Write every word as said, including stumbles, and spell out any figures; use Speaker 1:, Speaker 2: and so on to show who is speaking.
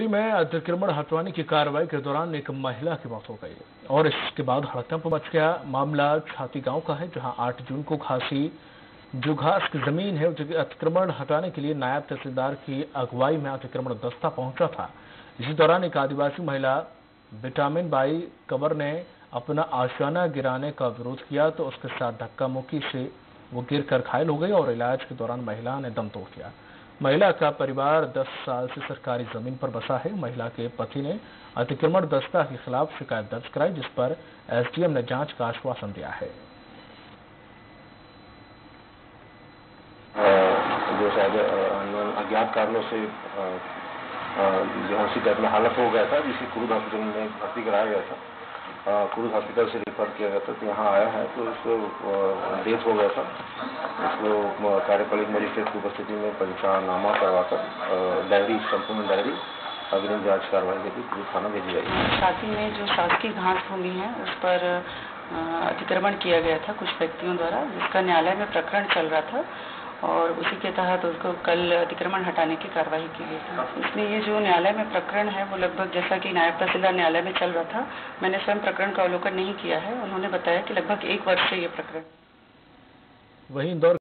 Speaker 1: में अतिक्रमण हटवाने की कार्रवाई के दौरान एक महिला की मौत हो गई और इसके बाद हड़कंप मच गया। मामला छाती गांव का है, जहां आठ जून को घासी जो घास की जमीन है उसे अतिक्रमण हटाने के लिए नायब तहसीलदार की अगुवाई में अतिक्रमण दस्ता पहुंचा था। इसी दौरान एक आदिवासी महिला विटामिन बाई कंवर ने अपना आशियाना गिराने का विरोध किया तो उसके साथ धक्का मुक्की से वो गिर कर घायल हो गई और इलाज के दौरान महिला ने दम तोड़ दिया। महिला का परिवार दस साल से सरकारी जमीन पर बसा है। महिला के पति ने अतिक्रमण दस्ता के खिलाफ शिकायत दर्ज कराई, जिस पर एसडीएम ने जांच का आश्वासन दिया है।
Speaker 2: जो शायद अज्ञात कारणों से बेहोशी टाइप में हालत हो गया था, जिसे कुरुद हॉस्पिटल में भर्ती कराया गया था। कुरुद हॉस्पिटल से रेफर किया गया था, तो यहाँ आया है तो इसको डेथ हो गया था। इसको कार्यपालिक मजिस्ट्रेट की उपस्थिति में पंचनामा करवाकर डायरी संपूर्ण डायरी अग्रिम जांच कार्रवाई के लिए कुरुद थाना भेजी जाएगी।
Speaker 3: छाती में जो शासकीय घास भूमि है उस पर अतिक्रमण किया गया था कुछ व्यक्तियों द्वारा, जिसका न्यायालय में प्रकरण चल रहा था और उसी के तहत उसको कल अतिक्रमण हटाने की कार्रवाई की गई थी। इसलिए ये जो न्यायालय में प्रकरण है वो लगभग, जैसा कि नायब तहसीलदार न्यायालय में चल रहा था, मैंने स्वयं प्रकरण का अवलोकन नहीं किया है। उन्होंने बताया कि लगभग एक वर्ष से ये प्रकरण।
Speaker 1: वहीं इंदौर